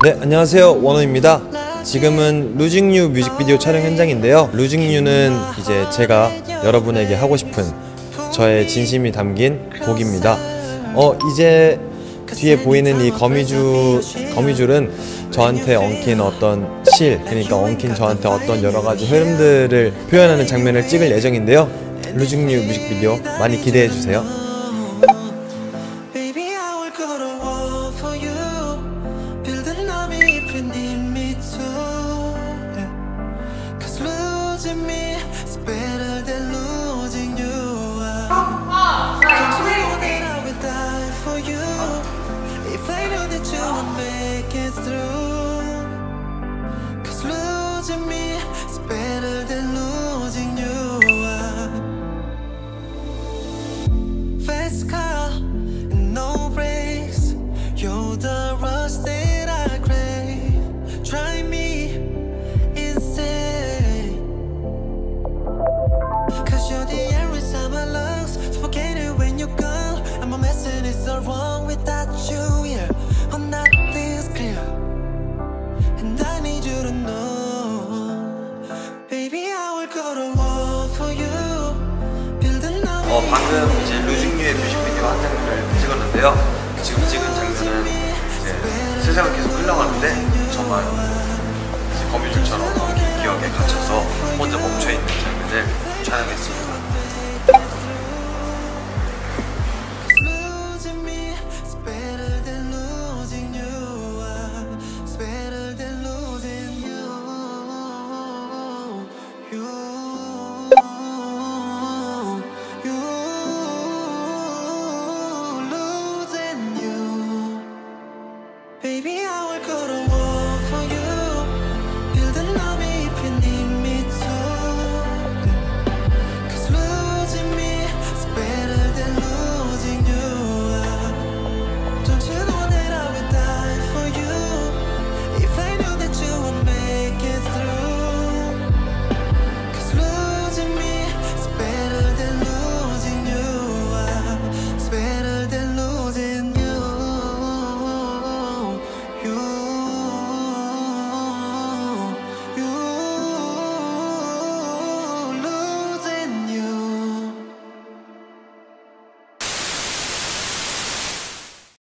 네, 안녕하세요. 원호입니다. 지금은 Losing You 뮤직비디오 촬영 현장인데요. Losing You는 이제 제가 여러분에게 하고 싶은 저의 진심이 담긴 곡입니다. 이제 뒤에 보이는 이 거미줄은 저한테 엉킨 어떤 실, 그러니까 엉킨 저한테 어떤 여러 가지 흐름들을 표현하는 장면을 찍을 예정인데요. Losing You 뮤직비디오 많이 기대해 주세요. 방금 이제 Losing You의 뮤직비디오 한 장면을 찍었는데요. 지금 찍은 장면은 이제 세상을 계속 흘러가는데 저만 이제 거미줄처럼 기억에 갇혀서 혼자 멈춰있는 장면을 촬영했습니다. You